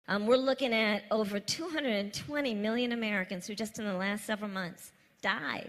We're looking at over 220 million Americans who just in the last several months died.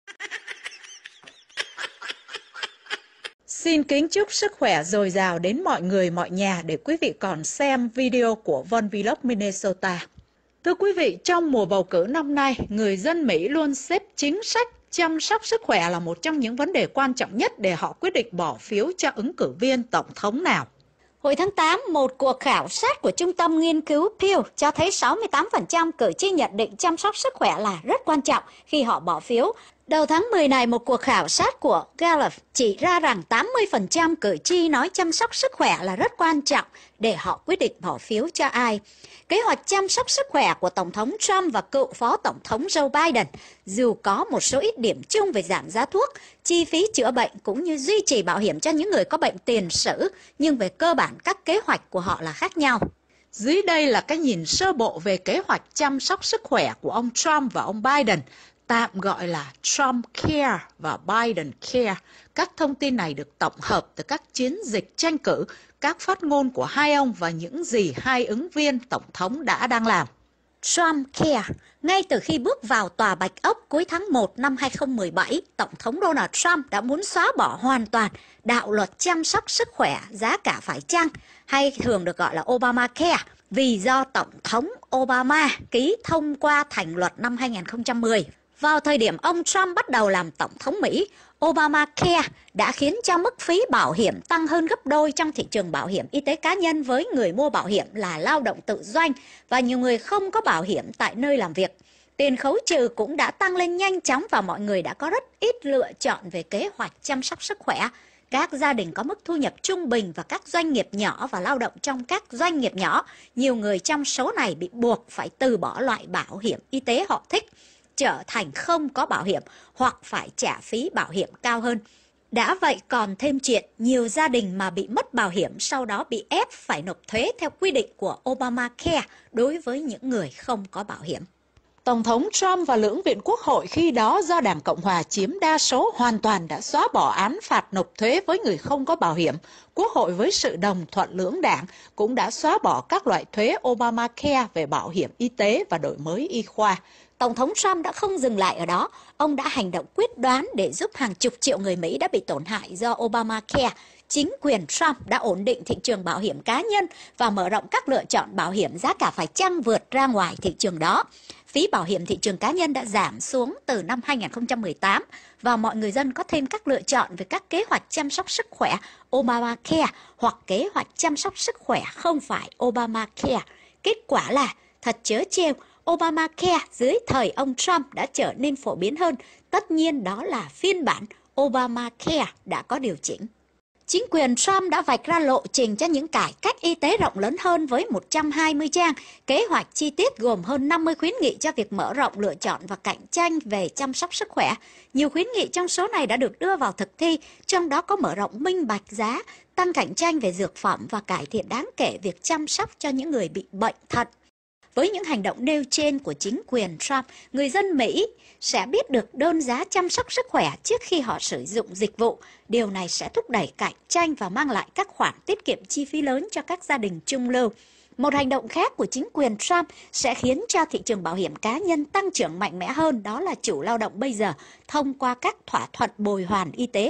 Xin kính chúc sức khỏe dồi dào đến mọi người, mọi nhà để quý vị còn xem video của Von Vlog Minnesota. Thưa quý vị, trong mùa bầu cử năm nay, người dân Mỹ luôn xếp chính sách chăm sóc sức khỏe là một trong những vấn đề quan trọng nhất để họ quyết định bỏ phiếu cho ứng cử viên tổng thống nào. Hồi tháng 8, một cuộc khảo sát của Trung tâm Nghiên cứu Pew cho thấy 68% cử tri nhận định chăm sóc sức khỏe là rất quan trọng khi họ bỏ phiếu. Đầu tháng 10 này, một cuộc khảo sát của Gallup chỉ ra rằng 80% cử tri nói chăm sóc sức khỏe là rất quan trọng để họ quyết định bỏ phiếu cho ai. Kế hoạch chăm sóc sức khỏe của Tổng thống Trump và cựu Phó Tổng thống Joe Biden dù có một số ít điểm chung về giảm giá thuốc, chi phí chữa bệnh cũng như duy trì bảo hiểm cho những người có bệnh tiền sử, nhưng về cơ bản các kế hoạch của họ là khác nhau. Dưới đây là cái nhìn sơ bộ về kế hoạch chăm sóc sức khỏe của ông Trump và ông Biden, tạm gọi là Trump Care và Biden Care. Các thông tin này được tổng hợp từ các chiến dịch tranh cử, các phát ngôn của hai ông và những gì hai ứng viên tổng thống đang làm. Trump Care. Ngay từ khi bước vào Tòa Bạch Ốc cuối tháng 1 năm 2017, Tổng thống Donald Trump đã muốn xóa bỏ hoàn toàn đạo luật chăm sóc sức khỏe giá cả phải chăng, hay thường được gọi là Obamacare, vì do Tổng thống Obama ký thông qua thành luật năm 2010. Vào thời điểm ông Trump bắt đầu làm Tổng thống Mỹ, Obamacare đã khiến cho mức phí bảo hiểm tăng hơn gấp đôi trong thị trường bảo hiểm y tế cá nhân với người mua bảo hiểm là lao động tự doanh và nhiều người không có bảo hiểm tại nơi làm việc. Tiền khấu trừ cũng đã tăng lên nhanh chóng và mọi người đã có rất ít lựa chọn về kế hoạch chăm sóc sức khỏe. Các gia đình có mức thu nhập trung bình và các doanh nghiệp nhỏ và lao động trong các doanh nghiệp nhỏ, nhiều người trong số này bị buộc phải từ bỏ loại bảo hiểm y tế họ thích, trở thành không có bảo hiểm hoặc phải trả phí bảo hiểm cao hơn. Đã vậy còn thêm chuyện nhiều gia đình mà bị mất bảo hiểm sau đó bị ép phải nộp thuế theo quy định của Obamacare đối với những người không có bảo hiểm. Tổng thống Trump và lưỡng viện Quốc hội khi đó do Đảng Cộng Hòa chiếm đa số hoàn toàn đã xóa bỏ án phạt nộp thuế với người không có bảo hiểm. Quốc hội với sự đồng thuận lưỡng đảng cũng đã xóa bỏ các loại thuế Obamacare về bảo hiểm y tế và đổi mới y khoa. Tổng thống Trump đã không dừng lại ở đó, ông đã hành động quyết đoán để giúp hàng chục triệu người Mỹ đã bị tổn hại do Obamacare. Chính quyền Trump đã ổn định thị trường bảo hiểm cá nhân và mở rộng các lựa chọn bảo hiểm giá cả phải chăng vượt ra ngoài thị trường đó. Phí bảo hiểm thị trường cá nhân đã giảm xuống từ năm 2018 và mọi người dân có thêm các lựa chọn về các kế hoạch chăm sóc sức khỏe Obamacare hoặc kế hoạch chăm sóc sức khỏe không phải Obamacare. Kết quả là, thật trớ trêu, Obamacare dưới thời ông Trump đã trở nên phổ biến hơn. Tất nhiên đó là phiên bản Obamacare đã có điều chỉnh. Chính quyền Trump đã vạch ra lộ trình cho những cải cách y tế rộng lớn hơn với 120 trang, kế hoạch chi tiết gồm hơn 50 khuyến nghị cho việc mở rộng lựa chọn và cạnh tranh về chăm sóc sức khỏe. Nhiều khuyến nghị trong số này đã được đưa vào thực thi, trong đó có mở rộng minh bạch giá, tăng cạnh tranh về dược phẩm và cải thiện đáng kể việc chăm sóc cho những người bị bệnh thận. Với những hành động nêu trên của chính quyền Trump, người dân Mỹ sẽ biết được đơn giá chăm sóc sức khỏe trước khi họ sử dụng dịch vụ. Điều này sẽ thúc đẩy cạnh tranh và mang lại các khoản tiết kiệm chi phí lớn cho các gia đình trung lưu. Một hành động khác của chính quyền Trump sẽ khiến cho thị trường bảo hiểm cá nhân tăng trưởng mạnh mẽ hơn, đó là chủ lao động bây giờ thông qua các thỏa thuận bồi hoàn y tế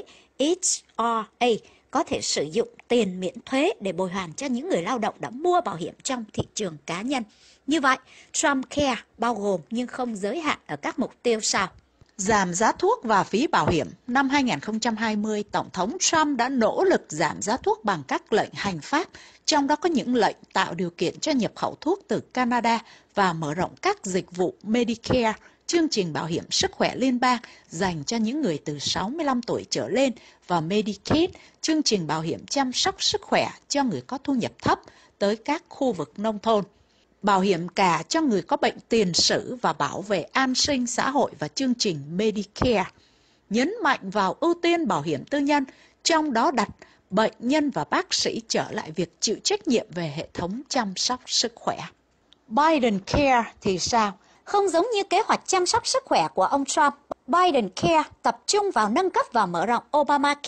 HRA có thể sử dụng tiền miễn thuế để bồi hoàn cho những người lao động đã mua bảo hiểm trong thị trường cá nhân. Như vậy, Trump Care bao gồm nhưng không giới hạn ở các mục tiêu sau. Giảm giá thuốc và phí bảo hiểm. Năm 2020, Tổng thống Trump đã nỗ lực giảm giá thuốc bằng các lệnh hành pháp, trong đó có những lệnh tạo điều kiện cho nhập khẩu thuốc từ Canada và mở rộng các dịch vụ Medicare, chương trình bảo hiểm sức khỏe liên bang dành cho những người từ 65 tuổi trở lên, và Medicaid, chương trình bảo hiểm chăm sóc sức khỏe cho người có thu nhập thấp tới các khu vực nông thôn. Bảo hiểm cả cho người có bệnh tiền sử và bảo vệ an sinh xã hội và chương trình Medicare. Nhấn mạnh vào ưu tiên bảo hiểm tư nhân, trong đó đặt bệnh nhân và bác sĩ trở lại việc chịu trách nhiệm về hệ thống chăm sóc sức khỏe. Biden Care thì sao? Không giống như kế hoạch chăm sóc sức khỏe của ông Trump, Biden Care tập trung vào nâng cấp và mở rộng Obamacare,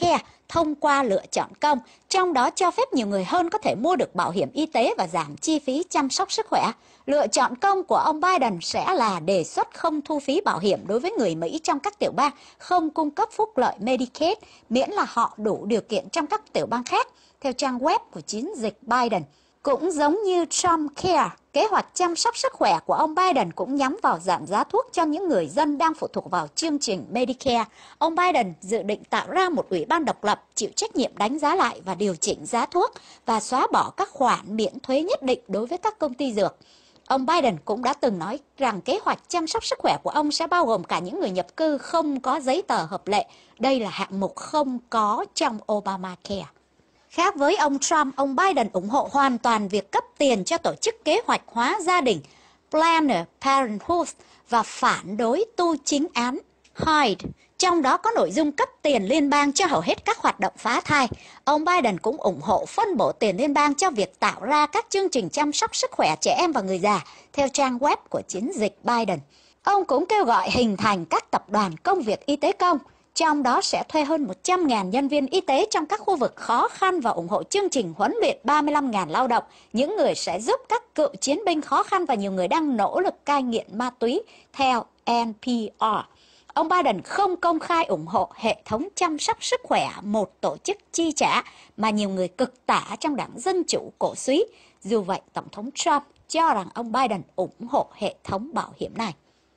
thông qua lựa chọn công, trong đó cho phép nhiều người hơn có thể mua được bảo hiểm y tế và giảm chi phí chăm sóc sức khỏe. Lựa chọn công của ông Biden sẽ là đề xuất không thu phí bảo hiểm đối với người Mỹ trong các tiểu bang không cung cấp phúc lợi Medicaid, miễn là họ đủ điều kiện trong các tiểu bang khác, theo trang web của chiến dịch Biden. Cũng giống như Trumpcare, kế hoạch chăm sóc sức khỏe của ông Biden cũng nhắm vào giảm giá thuốc cho những người dân đang phụ thuộc vào chương trình Medicare. Ông Biden dự định tạo ra một ủy ban độc lập chịu trách nhiệm đánh giá lại và điều chỉnh giá thuốc và xóa bỏ các khoản miễn thuế nhất định đối với các công ty dược. Ông Biden cũng đã từng nói rằng kế hoạch chăm sóc sức khỏe của ông sẽ bao gồm cả những người nhập cư không có giấy tờ hợp lệ. Đây là hạng mục không có trong Obamacare. Khác với ông Trump, ông Biden ủng hộ hoàn toàn việc cấp tiền cho tổ chức kế hoạch hóa gia đình Planned Parenthood và phản đối tu chính án Hyde. Trong đó có nội dung cấp tiền liên bang cho hầu hết các hoạt động phá thai. Ông Biden cũng ủng hộ phân bổ tiền liên bang cho việc tạo ra các chương trình chăm sóc sức khỏe trẻ em và người già, theo trang web của chiến dịch Biden. Ông cũng kêu gọi hình thành các tập đoàn công việc y tế công, trong đó sẽ thuê hơn 100.000 nhân viên y tế trong các khu vực khó khăn và ủng hộ chương trình huấn luyện 35.000 lao động, những người sẽ giúp các cựu chiến binh khó khăn và nhiều người đang nỗ lực cai nghiện ma túy, theo NPR. Ông Biden không công khai ủng hộ hệ thống chăm sóc sức khỏe, một tổ chức chi trả mà nhiều người cực tả trong đảng Dân Chủ cổ súy. Dù vậy, Tổng thống Trump cho rằng ông Biden ủng hộ hệ thống bảo hiểm này.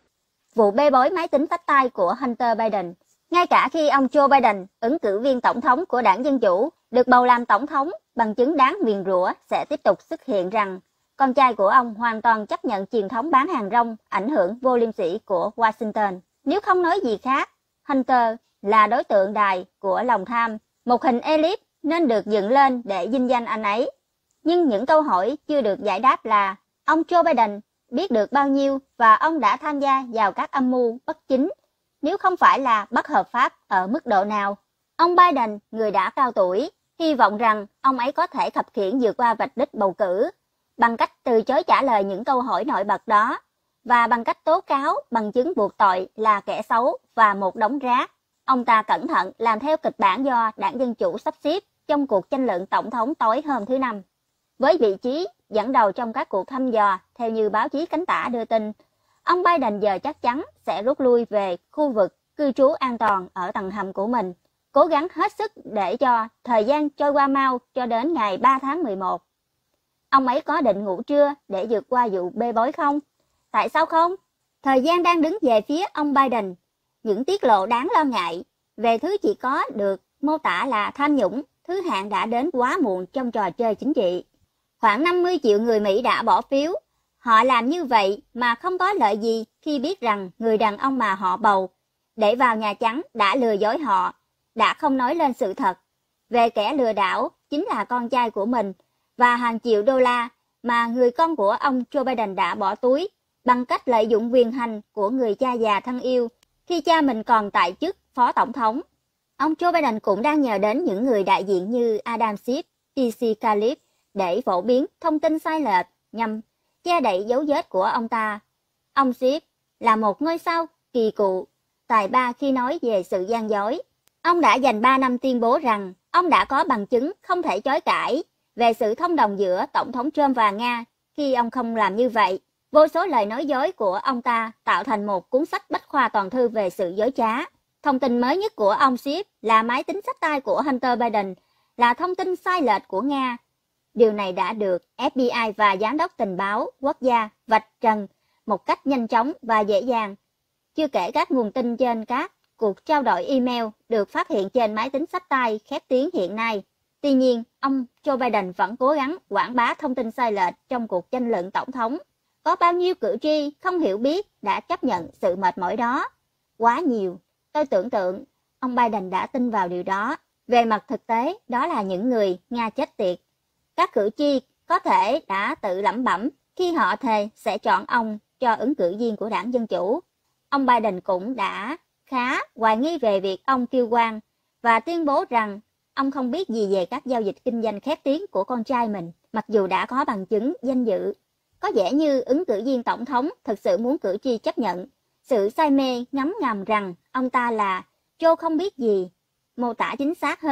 Vụ bê bối máy tính tách tay của Hunter Biden. Ngay cả khi ông Joe Biden, ứng cử viên tổng thống của đảng Dân Chủ, được bầu làm tổng thống, bằng chứng đáng nguyền rủa sẽ tiếp tục xuất hiện rằng con trai của ông hoàn toàn chấp nhận truyền thống bán hàng rong ảnh hưởng vô liêm sỉ của Washington. Nếu không nói gì khác, Hunter là đối tượng đài của lòng tham, một hình elip nên được dựng lên để vinh danh anh ấy. Nhưng những câu hỏi chưa được giải đáp là ông Joe Biden biết được bao nhiêu và ông đã tham gia vào các âm mưu bất chính, nếu không phải là bất hợp pháp ở mức độ nào. Ông Biden, người đã cao tuổi, hy vọng rằng ông ấy có thể khập khiễng vượt qua vạch đích bầu cử bằng cách từ chối trả lời những câu hỏi nổi bật đó và bằng cách tố cáo bằng chứng buộc tội là kẻ xấu và một đống rác. Ông ta cẩn thận làm theo kịch bản do đảng Dân Chủ sắp xếp trong cuộc tranh luận tổng thống tối hôm thứ Năm. Với vị trí dẫn đầu trong các cuộc thăm dò, theo như báo chí cánh tả đưa tin, ông Biden giờ chắc chắn sẽ rút lui về khu vực cư trú an toàn ở tầng hầm của mình, cố gắng hết sức để cho thời gian trôi qua mau cho đến ngày 3 tháng 11. Ông ấy có định ngủ trưa để vượt qua vụ bê bối không? Tại sao không? Thời gian đang đứng về phía ông Biden. Những tiết lộ đáng lo ngại về thứ chỉ có được mô tả là tham nhũng, thứ hạng đã đến quá muộn trong trò chơi chính trị. Khoảng 50 triệu người Mỹ đã bỏ phiếu. Họ làm như vậy mà không có lợi gì khi biết rằng người đàn ông mà họ bầu để vào Nhà Trắng đã lừa dối họ, đã không nói lên sự thật về kẻ lừa đảo chính là con trai của mình và hàng triệu đô la mà người con của ông Joe Biden đã bỏ túi bằng cách lợi dụng quyền hành của người cha già thân yêu khi cha mình còn tại chức phó tổng thống. Ông Joe Biden cũng đang nhờ đến những người đại diện như Adam Schiff, PC Calip để phổ biến thông tin sai lệch nhằm che đậy dấu vết của ông ta. Ông Schiff là một ngôi sao kỳ cựu, tài ba khi nói về sự gian dối. Ông đã dành 3 năm tuyên bố rằng ông đã có bằng chứng không thể chối cãi về sự thông đồng giữa Tổng thống Trump và Nga. Khi ông không làm như vậy, vô số lời nói dối của ông ta tạo thành một cuốn sách bách khoa toàn thư về sự dối trá. Thông tin mới nhất của ông Schiff là máy tính xách tay của Hunter Biden là thông tin sai lệch của Nga. Điều này đã được FBI và Giám đốc Tình báo Quốc gia vạch trần một cách nhanh chóng và dễ dàng. Chưa kể các nguồn tin trên các cuộc trao đổi email được phát hiện trên máy tính xách tay khép tiếng hiện nay. Tuy nhiên, ông Joe Biden vẫn cố gắng quảng bá thông tin sai lệch trong cuộc tranh luận tổng thống. Có bao nhiêu cử tri không hiểu biết đã chấp nhận sự mệt mỏi đó? Quá nhiều. Tôi tưởng tượng ông Biden đã tin vào điều đó. Về mặt thực tế, đó là những người Nga chết tiệt. Các cử tri có thể đã tự lẩm bẩm khi họ thề sẽ chọn ông cho ứng cử viên của đảng Dân Chủ. Ông Biden cũng đã khá hoài nghi về việc ông kêu oan và tuyên bố rằng ông không biết gì về các giao dịch kinh doanh khét tiếng của con trai mình, mặc dù đã có bằng chứng danh dự. Có vẻ như ứng cử viên tổng thống thực sự muốn cử tri chấp nhận sự say mê ngấm ngầm rằng ông ta là Joe không biết gì. Mô tả chính xác hơn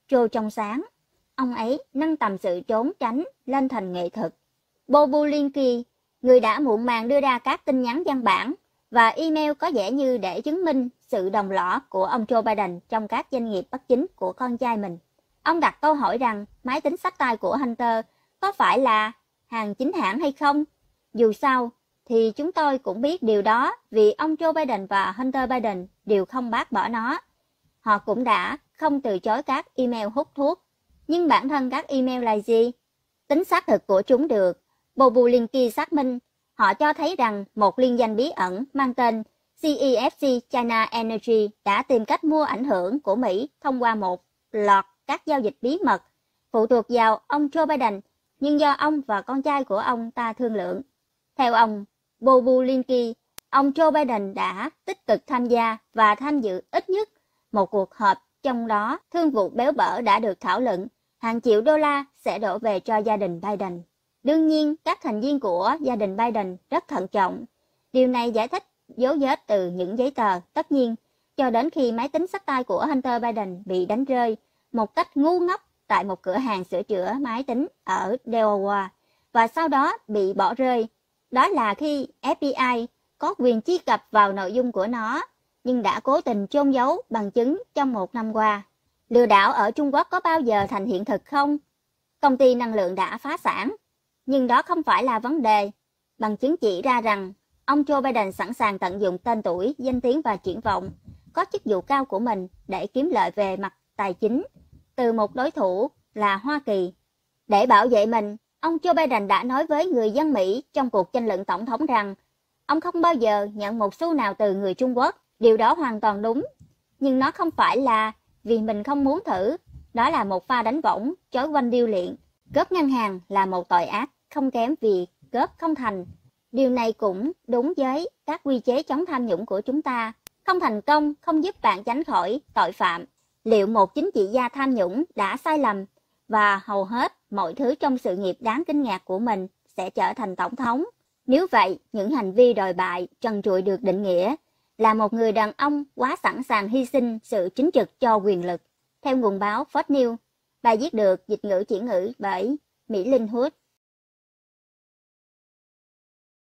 Joe trong sáng. Ông ấy nâng tầm sự trốn tránh lên thành nghệ thuật. Bobulinski, người đã muộn màng đưa ra các tin nhắn văn bản và email có vẻ như để chứng minh sự đồng lõa của ông Joe Biden trong các doanh nghiệp bất chính của con trai mình. Ông đặt câu hỏi rằng máy tính xách tay của Hunter có phải là hàng chính hãng hay không? Dù sao, thì chúng tôi cũng biết điều đó vì ông Joe Biden và Hunter Biden đều không bác bỏ nó. Họ cũng đã không từ chối các email hút thuốc. Nhưng bản thân các email là gì? Tính xác thực của chúng được Bobulinski xác minh. Họ cho thấy rằng một liên danh bí ẩn mang tên CEFC China Energy đã tìm cách mua ảnh hưởng của Mỹ thông qua một loạt các giao dịch bí mật phụ thuộc vào ông Joe Biden, nhưng do ông và con trai của ông ta thương lượng. Theo ông Bobulinski, ông Joe Biden đã tích cực tham gia và tham dự ít nhất một cuộc họp, trong đó thương vụ béo bở đã được thảo luận, hàng triệu đô la sẽ đổ về cho gia đình Biden. Đương nhiên, các thành viên của gia đình Biden rất thận trọng. Điều này giải thích dấu vết từ những giấy tờ, tất nhiên, cho đến khi máy tính xách tay của Hunter Biden bị đánh rơi một cách ngu ngốc tại một cửa hàng sửa chữa máy tính ở Delaware và sau đó bị bỏ rơi. Đó là khi FBI có quyền truy cập vào nội dung của nó, nhưng đã cố tình chôn giấu bằng chứng trong một năm qua. Lừa đảo ở Trung Quốc có bao giờ thành hiện thực không? Công ty năng lượng đã phá sản, nhưng đó không phải là vấn đề. Bằng chứng chỉ ra rằng ông Joe Biden sẵn sàng tận dụng tên tuổi, danh tiếng và triển vọng, có chức vụ cao của mình để kiếm lợi về mặt tài chính từ một đối thủ là Hoa Kỳ. Để bảo vệ mình, ông Joe Biden đã nói với người dân Mỹ trong cuộc tranh luận tổng thống rằng ông không bao giờ nhận một xu nào từ người Trung Quốc. Điều đó hoàn toàn đúng, nhưng nó không phải là vì mình không muốn thử. Đó là một pha đánh võng, chối quanh điêu luyện. Cướp ngân hàng là một tội ác không kém vì cướp không thành. Điều này cũng đúng với các quy chế chống tham nhũng của chúng ta. Không thành công không giúp bạn tránh khỏi tội phạm. Liệu một chính trị gia tham nhũng đã sai lầm và hầu hết mọi thứ trong sự nghiệp đáng kinh ngạc của mình sẽ trở thành tổng thống? Nếu vậy, những hành vi đồi bại trần trụi được định nghĩa là một người đàn ông quá sẵn sàng hy sinh sự chính trực cho quyền lực. Theo nguồn báo Fox News, bài viết được dịch ngữ chuyển ngữ bởi Mỹ Linh Hood.